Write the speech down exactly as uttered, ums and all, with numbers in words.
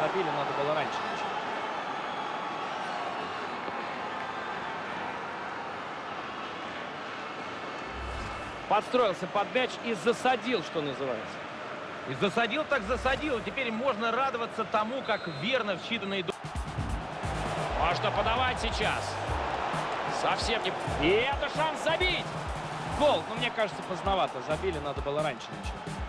Забили, надо было раньше начать. Подстроился под мяч и засадил, что называется. И засадил так засадил. Теперь можно радоваться тому, как верно в считанные... Можно подавать сейчас. Совсем не... И это шанс забить! Гол, но мне кажется, поздновато забили, надо было раньше начать.